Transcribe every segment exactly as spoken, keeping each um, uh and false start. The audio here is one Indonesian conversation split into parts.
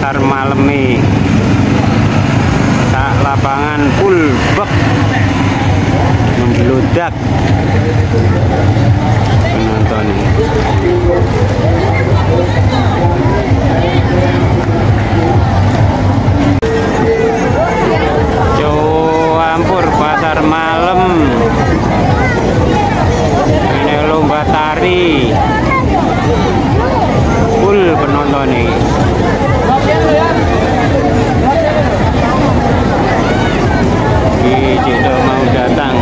pasar malam nih, sak lapangan full bak membludak penonton. Campur pasar malam ini lomba tari full penonton nih. Ini sudah mau datang.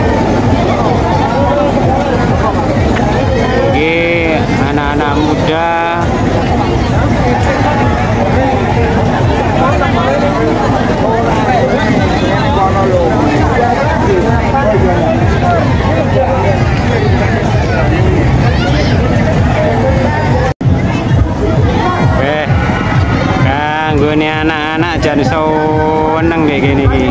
Ini anak-anak muda eh kanggo nih anak-anak jan seneng kayak gini ki.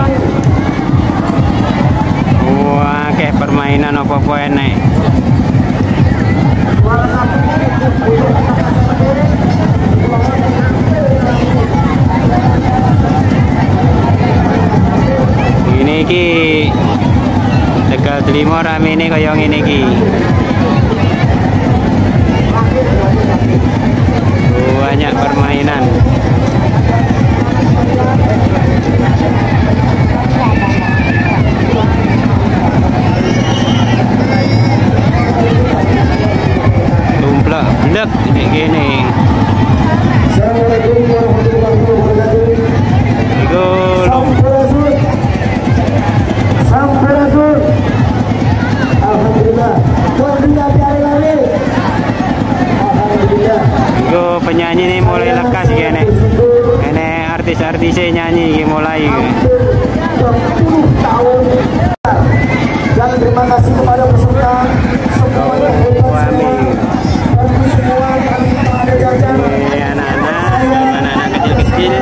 Wah, kayak permainan apa-apa enek. Ini ki Tegal Delima rame ini kaya ngene iki. Banyak permainan. Tumplak blek ini gini. Assalamualaikum warahmatullahi wabarakatuh. Iku Sampurasun. Alhamdulillah. Alhamdulillah lari. Alhamdulillah. Iku penyanyi nih mulai lekas gini. Ini artis-artisnya nyanyi iki mulai. dua puluh tahun. Dan terima kasih kepada peserta semuanya hebat semua. Dan semua kami ada jajan. Anak-anak, anak-anak kecil-kecil.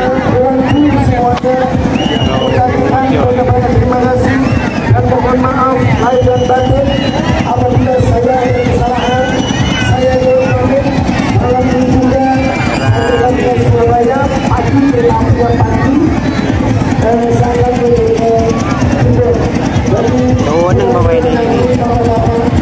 Terima kasih dan mohon maaf lahir dan batin apabila saya ada kesalahan. Saya Jokowi dalam juga dari Surabaya pagi Papua pagi sangat bersyukur. Oh, nang bawa ini.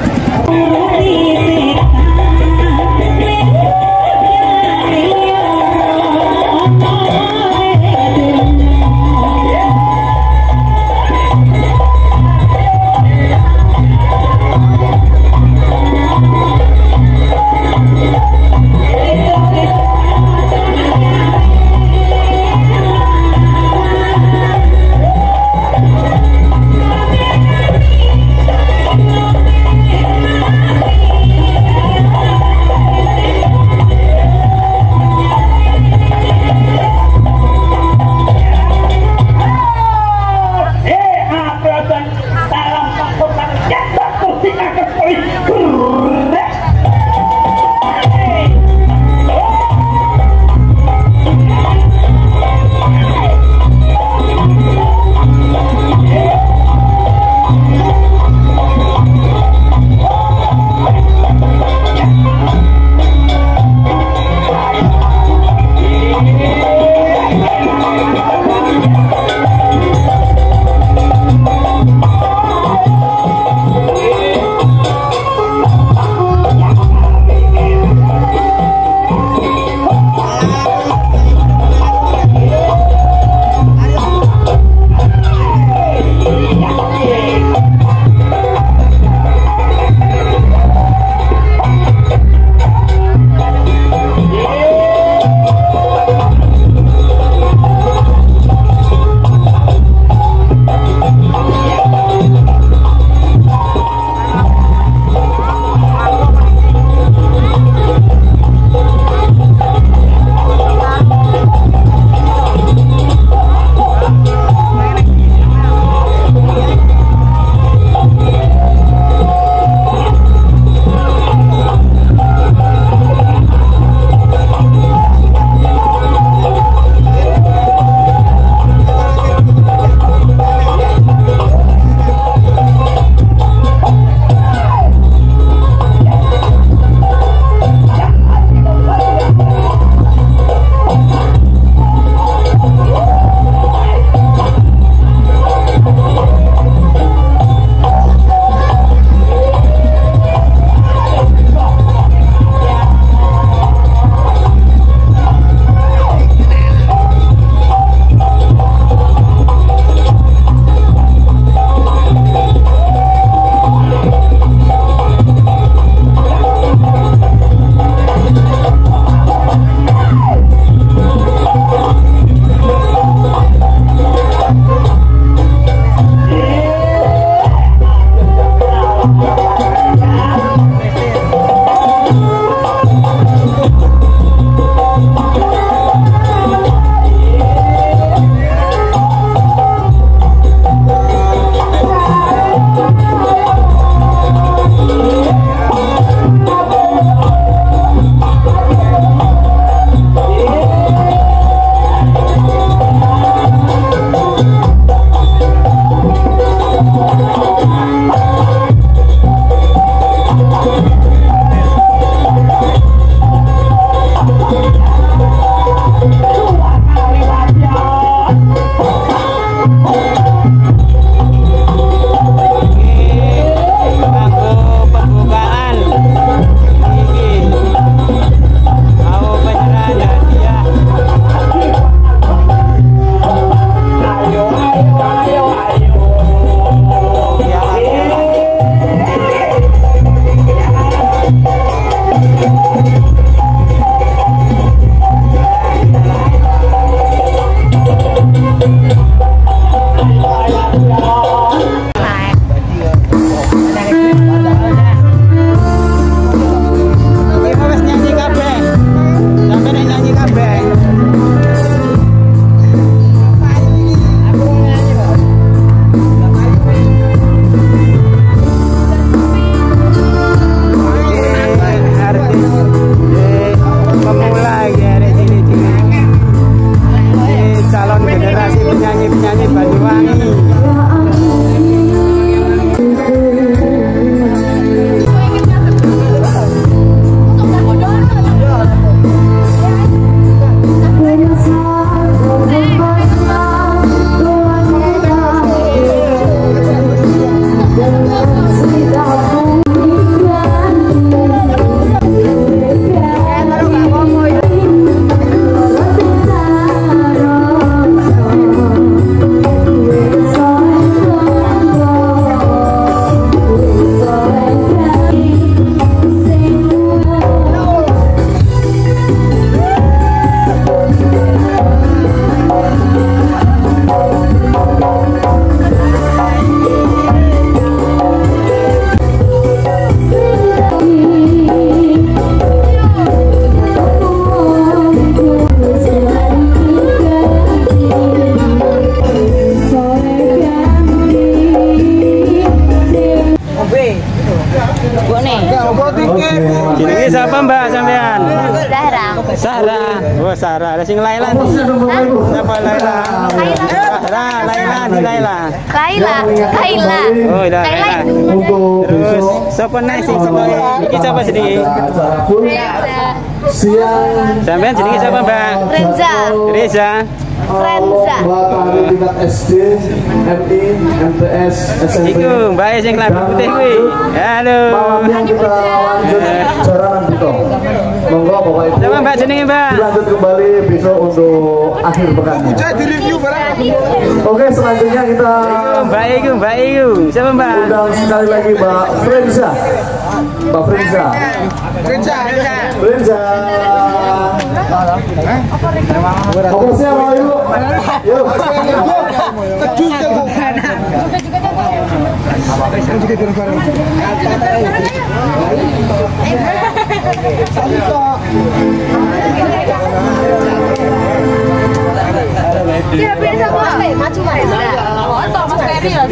Ini siapa Mbak sampean? Zahra. Zahra. Oh Zahra. Lah sing Laila nih. Siapa Laila? Zahra, Laila, nih Laila. Laila. Laila. Oh, Laila. Terus siapa nih sing sebae? Iki siapa sedih? Siang Sampean jenenge siapa Mbak? Renza. Reza. Renza. Bapak tingkat S D, M I, M T S, S M P. Iku Mbak sing klambi putih kuwi. Halo. Malamnya kita lanjut jaranan Bito. Monggo Bapak Ibu. Siapa Mbak jenenge Mbak? Lanjut kembali besok untuk akhir pekannya. Oke, selanjutnya kita Mbak Iku, Mbak Iku. Siapa Mbak? undang sekali lagi Mbak Frenza. Mbak Frenza. Frenza, Frenza. Frenza. Oke, siapa yuk? Yuk. Dia bisa kok maju mana? Foto Mas Ferry ya.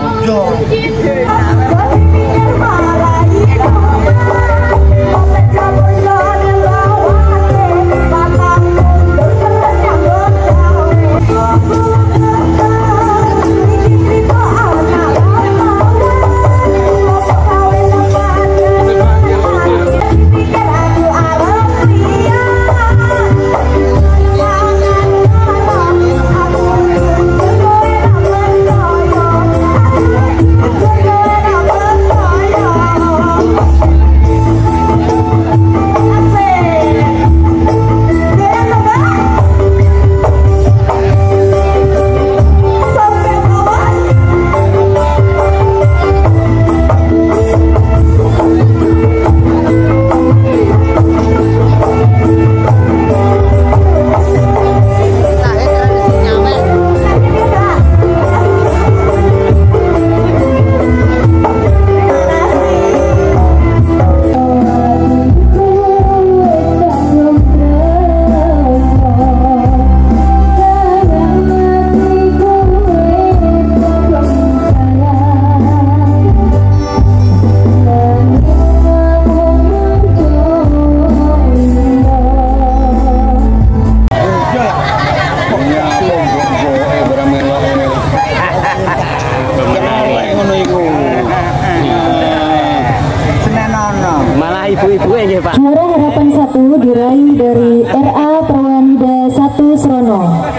Malah ibu-ibu nggih Pak. Juara harapan satu diraih dari R A Perwanida satu Srono.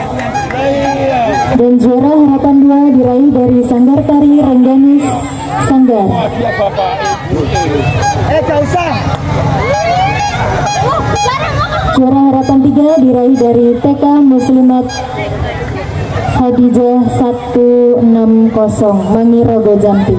Dan juara harapan dua diraih dari Sanggar Tari Rengganis Sanggar. Eh, gak usah. Juara harapan tiga diraih dari T K Muslimat Hadijah satu enam nol Mangirogo Jampi.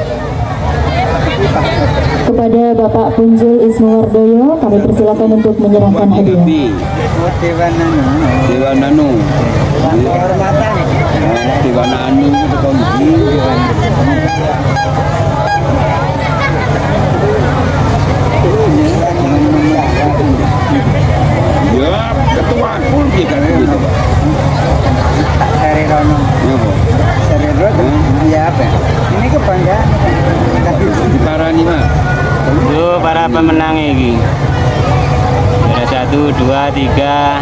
Kepada Bapak Punjul Ismuwardoyo kami persilakan untuk menyerahkan hadiah. Dewa Nanu. Dewa Nanu. Kehormatan. Dewa Nanu itu tahun ini. Ya, ketua pun dia kan gitu, Pak. Seri Rono. Ya, Pak. Seri Rono. Iya apa? Ini kebanggaan. Di Parani, Pak. Tuh para pemenang ini. Ada satu, dua, tiga.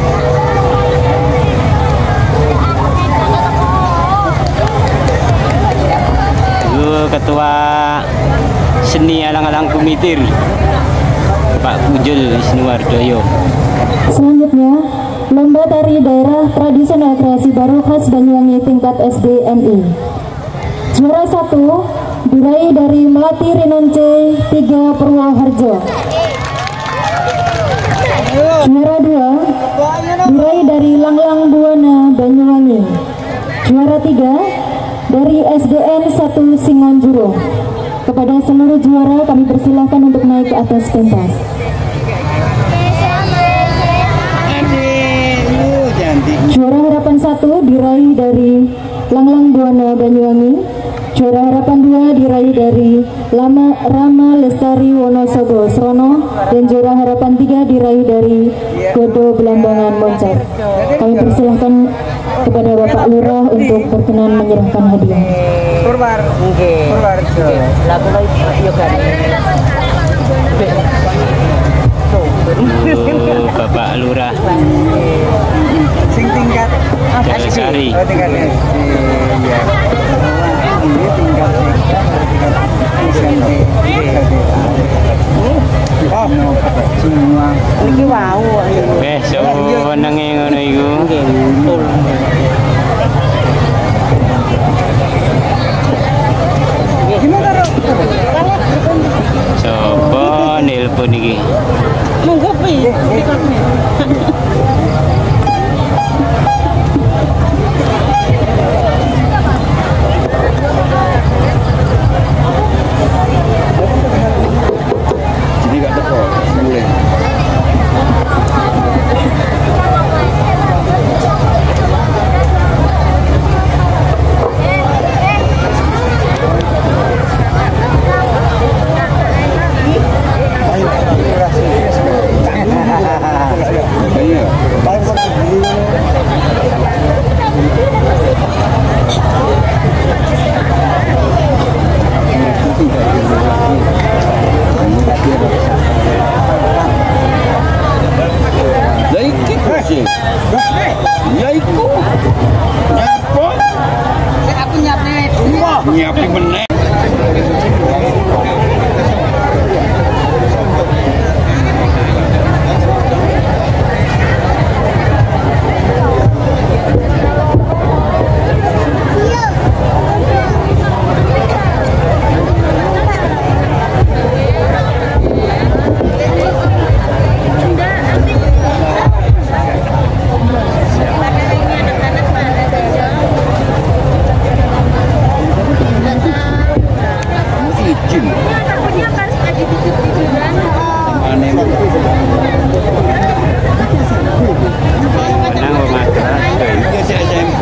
Tuh ketua seni alang-alang Kumitir, Pak Punjul Ismuwardoyo. Selanjutnya, lomba tari daerah tradisional kreasi baru khas Banyuwangi tingkat S D M I. Juara satu diraih dari Melati Rinonce tiga Purwoharjo. Juara dua diraih dari Langlang Buana Banyuwangi. Juara tiga dari S D N satu Singonjuro. Kepada seluruh juara kami persilahkan untuk naik ke atas pentas. Juara harapan satu diraih dari Langlang Buana Banyuwangi. Juara harapan dua diraih dari Lama Rama Lestari Wonosobo Srono. Dan juara harapan tiga diraih dari Godo Belambangan Moncar. Kami persilahkan kepada Bapak Lurah untuk berkenan menyerahkan hadiah. Purwar. Purwarjo. Lagu lagi yoga. semua. Iki wau. Wes senenge ngono iku. Sopo nelpon iki? Monggo piye? Jadi gak teko, mulai. Lah iki sih. Ya iku. Nyapa? Sik aku nyapne. Wah, nyiapi meneh. Izin. Takutnya pas lagi tidur-tiduran. Aneh. Nang omah. Iya si S M P.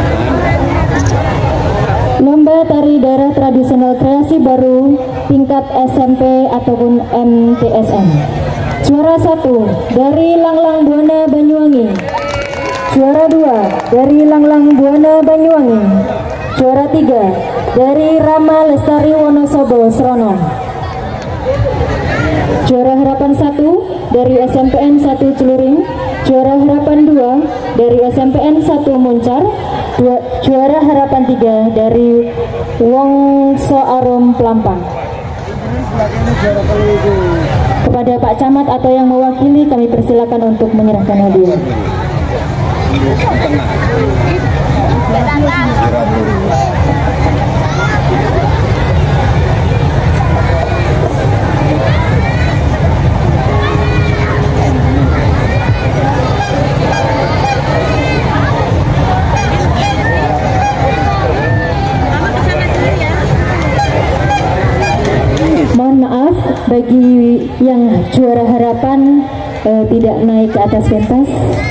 Lomba tari daerah tradisional kreasi baru tingkat S M P ataupun M T S M. Juara satu dari Langlang Buana Banyuwangi. Juara dua dari Langlang Buana Banyuwangi. Juara tiga dari Rama Lestari Wonosobo Srono. Juara harapan satu dari S M P N satu Celuring. Juara harapan dua dari S M P N satu Muncar. Dua, juara harapan tiga dari Wongso Arum Pelampang. Kepada Pak Camat atau yang mewakili kami persilakan untuk menyerahkan hadiah. Mohon maaf bagi yang juara harapan eh, tidak naik ke atas pentas.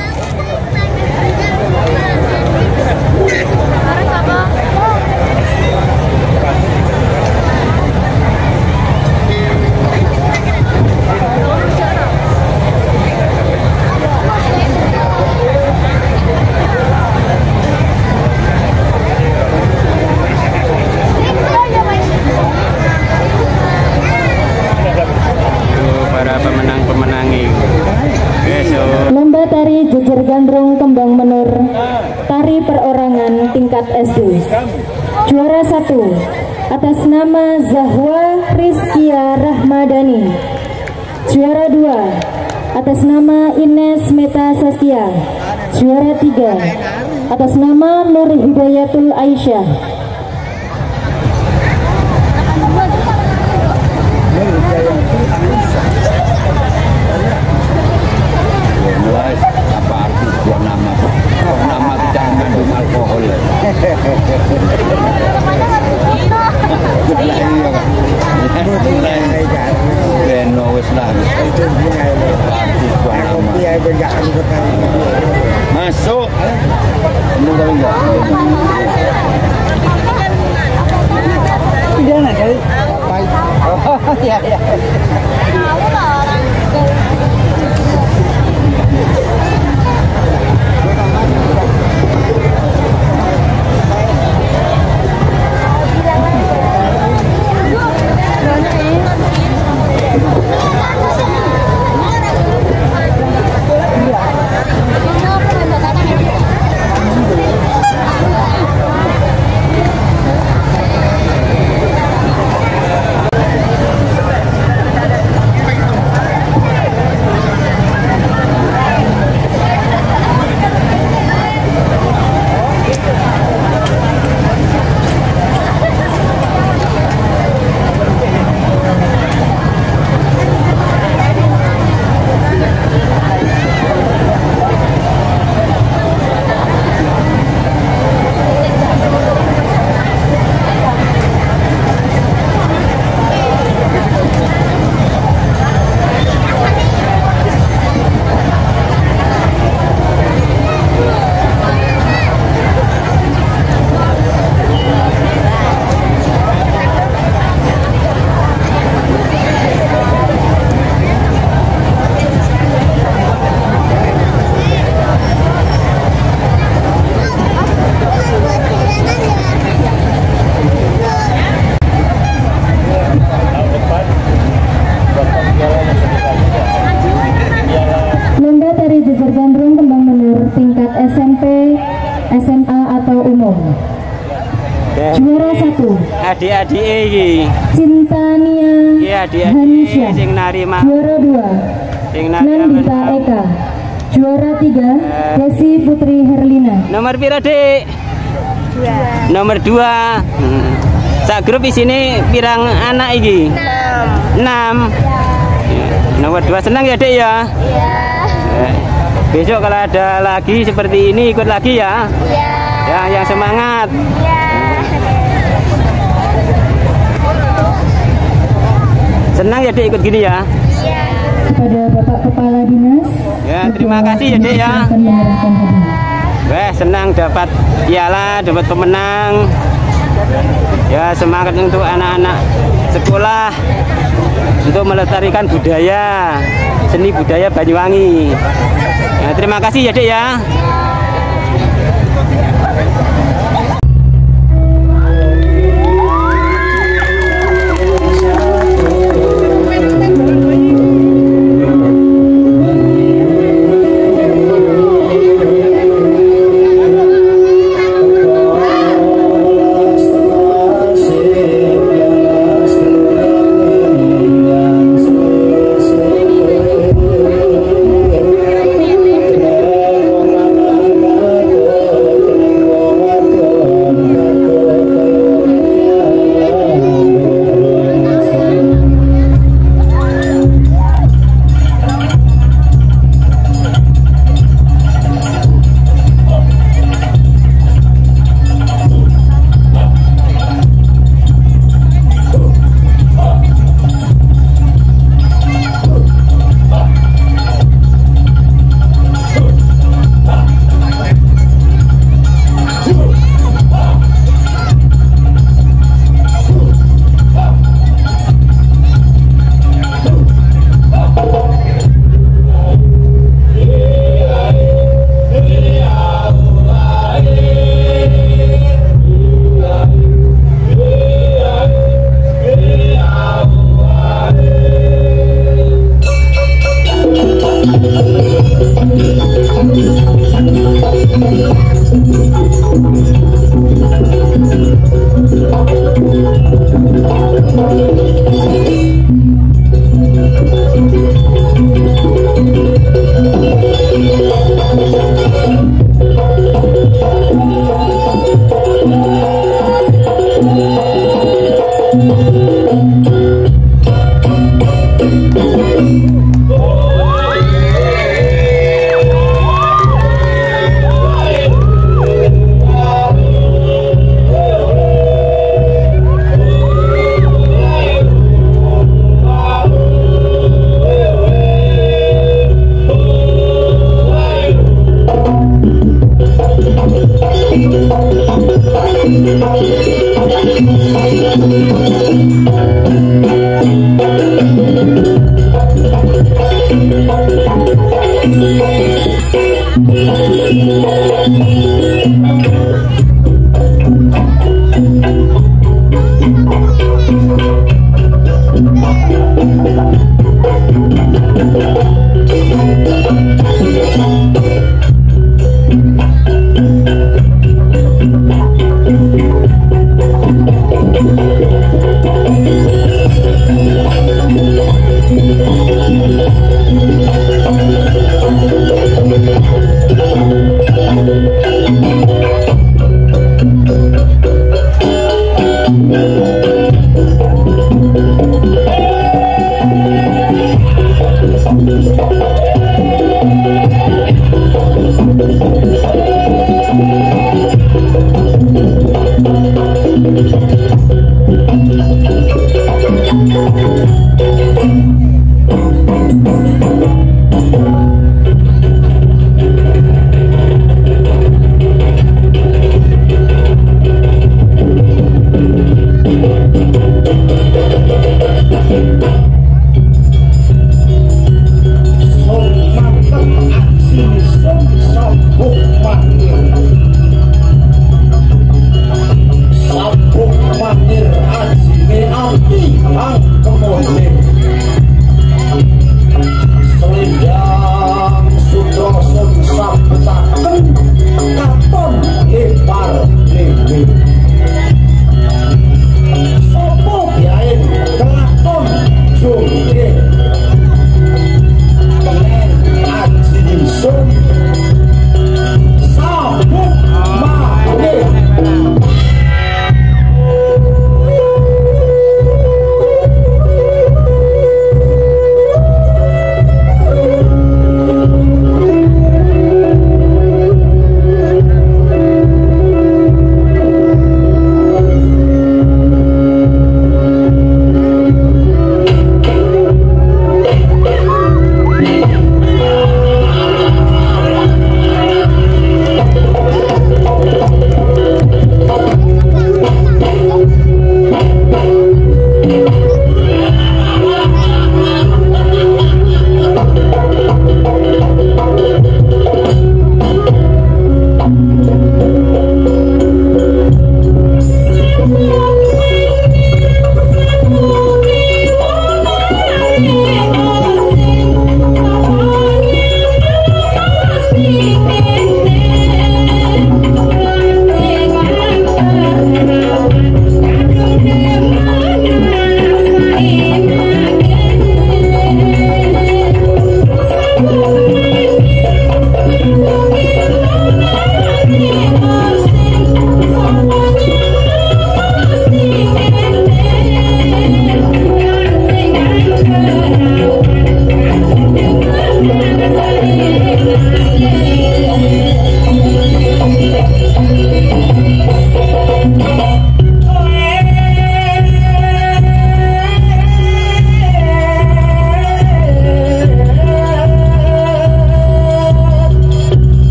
Para pemenang-pemenang ini. Besok. Lomba tari jejer gandrung kembang menur tari perorangan tingkat S D. Juara satu atas nama Zahwa Rizkia Rahmadani. Juara dua atas nama Ines Meta Saskia. Juara tiga atas nama Nur Hidayatul Aisyah. Apa arti sebuah nama? Nama tidak mengandung alkohol. Beno wis lah. Masuk. Tidak nak kali. Oh ya ya. Juara satu. Adik-adik iki. Cintania Iya, adik-adik Hanisha. sing nari mah. Juara dua. Sing nari Nandita Eka. Juara tiga. Desi Putri Herlina. Nomor piro, Dik? Dua. Nomor dua. Hmm. Sak grup isine pirang anak iki? Enam. Enam. Ya. Nomor dua senang ya, Dek ya? Iya. Ya. Besok kalau ada lagi seperti ini ikut lagi ya? Iya. Ya, yang semangat. Iya. Senang ya, Dek, ikut gini ya? Iya. Kepada Bapak Kepala Dinas. Ya, terima kasih ya, Dek ya. Wah, senang dapat piala, dapat pemenang. Ya, semangat untuk anak-anak sekolah untuk melestarikan budaya, seni budaya Banyuwangi. Ya, terima kasih ya, Dek ya.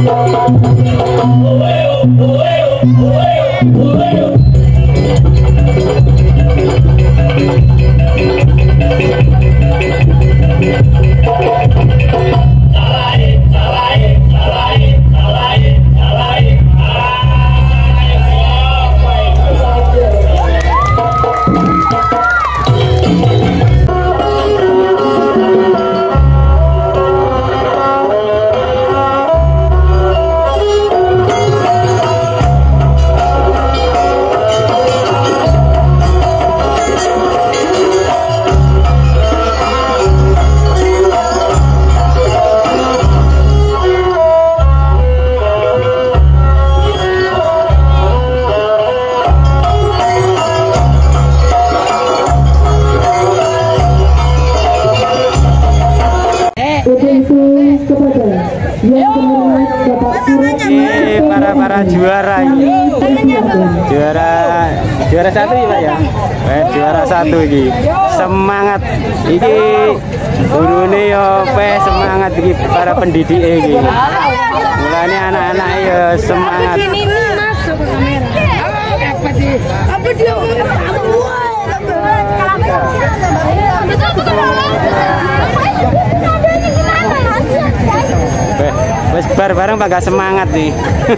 Ini para para juara ini. Juara juara satu ya Pak ya. Eh, juara satu ini. Semangat iki gurune yo pe semangat iki para pendidik iki. Mulane anak-anak ya semangat. Ini masuk ke kamera. Apa sih? Apa dia? Wes bar bareng Pak gak semangat nih.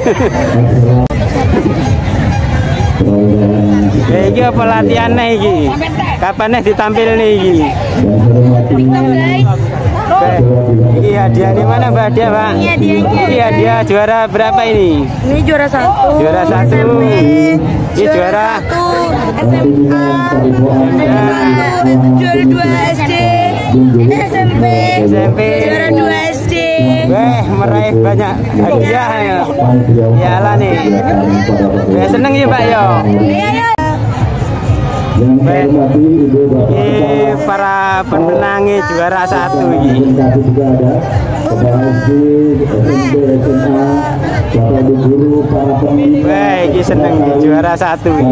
Ya iki apa latihannya iki? Kapan nih ditampil nih iki? Iki hadiah di mana Mbak Dia Pak? Iya hadiahnya. Iya dia juara berapa ini? Ini juara satu. Juara satu. Ini juara S M A. Juara dua S D. S M P. S M P. Juara dua S D. Weh meraih banyak hadiah ya. Iyalah nih. Ya seneng ya Pak yo. Iya ya. Weh, ini para pemenangnya juara satu ini. Weh, ini seneng nih juara satu ini.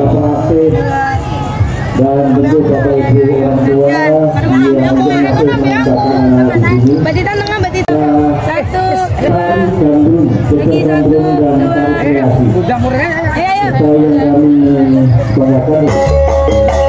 Dan tentu Bapak Ibu orang tua yang Mbak Tita tengah, Mbak Tita. Satu. lagi satu, dua. Ayo, ayo. Saya yang kami banggakan.